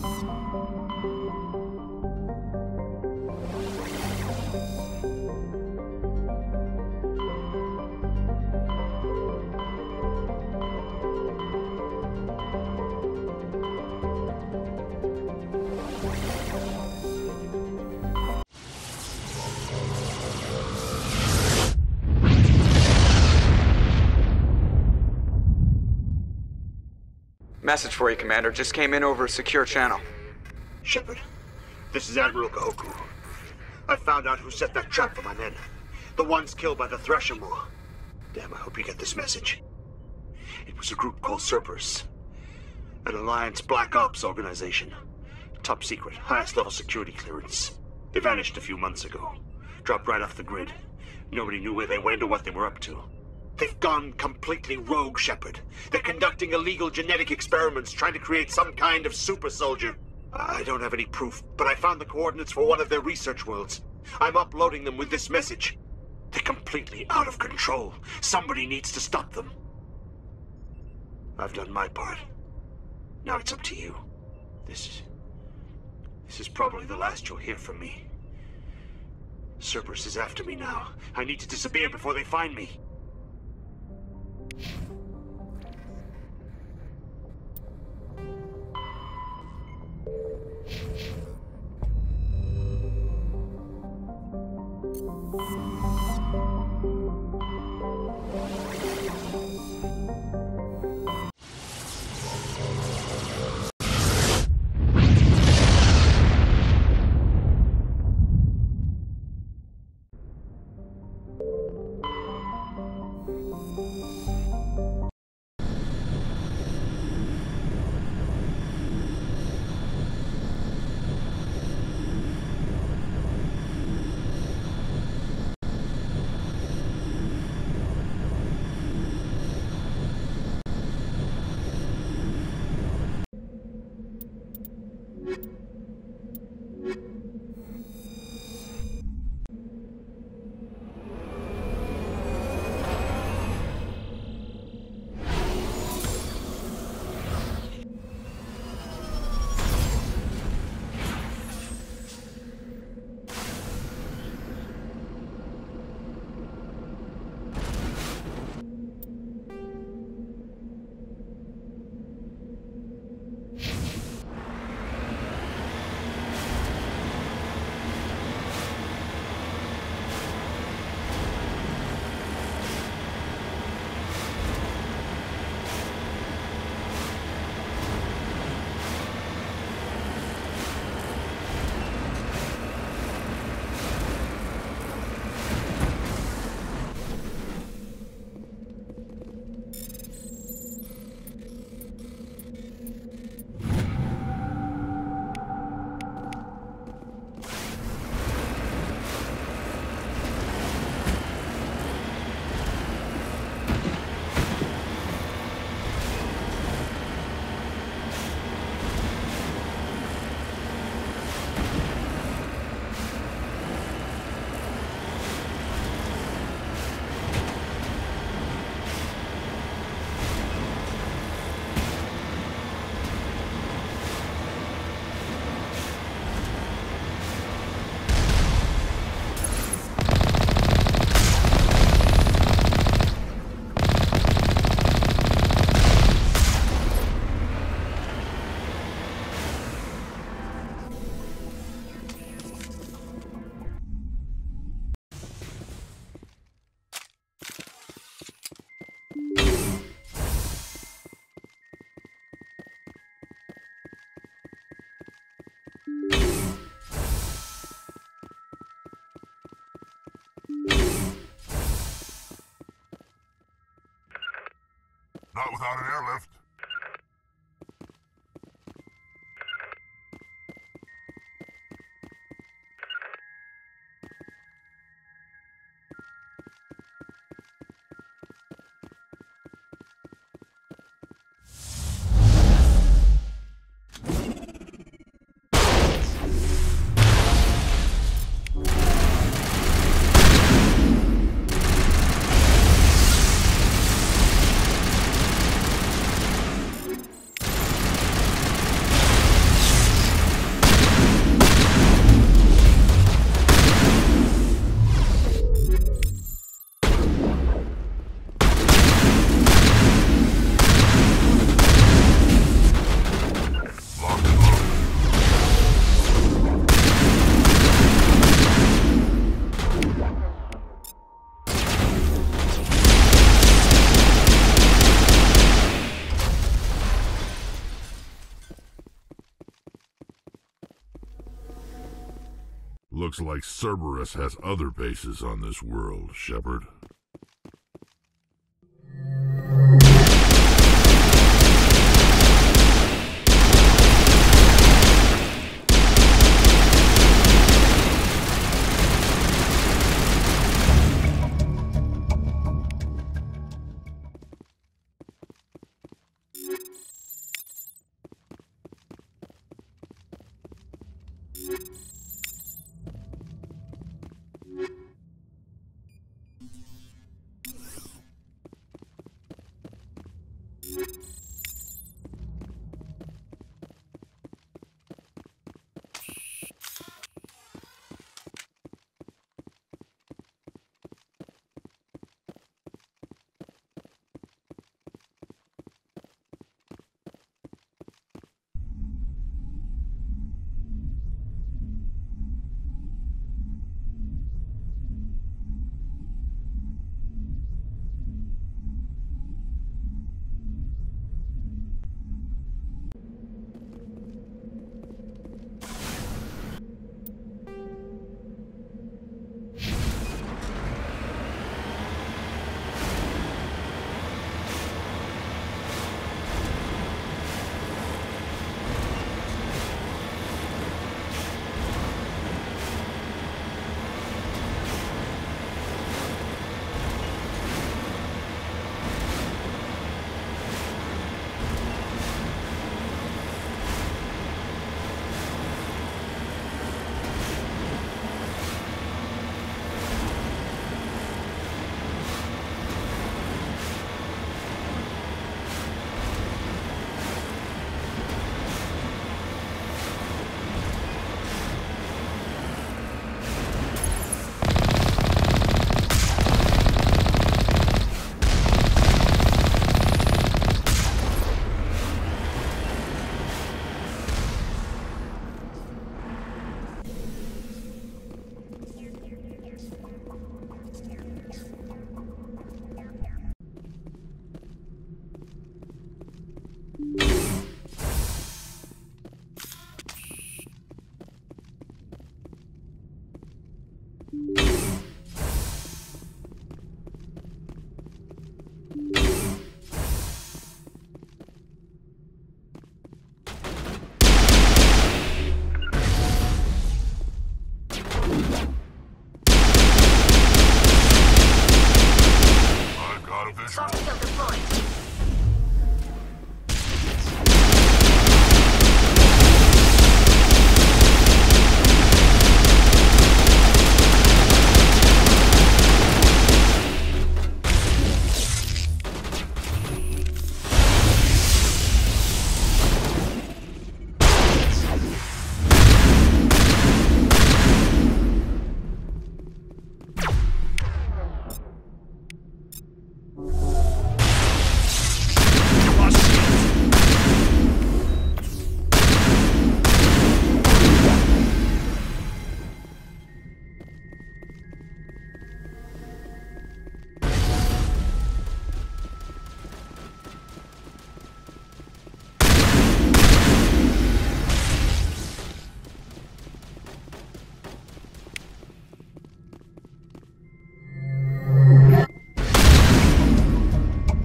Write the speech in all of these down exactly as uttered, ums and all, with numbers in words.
Message for you, Commander. Just came in over a secure channel. Shepard, this is Admiral Kahoku. I found out who set that trap for my men. The ones killed by the Thresher Moor. Damn, I hope you get this message. It was a group called Cerberus. An Alliance Black Ops organization. Top secret, highest level security clearance. They vanished a few months ago. Dropped right off the grid. Nobody knew where they went or what they were up to. They've gone completely rogue, Shepard. They're conducting illegal genetic experiments, trying to create some kind of super soldier. I don't have any proof, but I found the coordinates for one of their research worlds. I'm uploading them with this message. They're completely out of control. Somebody needs to stop them. I've done my part. Now it's up to you. This is... This is probably the last you'll hear from me. Cerberus is after me now. I need to disappear before they find me. Not without an airlift. looks like Cerberus has other bases on this world, Shepard.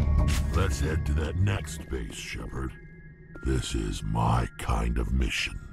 Let's head to that next base, Shepard. This is my kind of mission.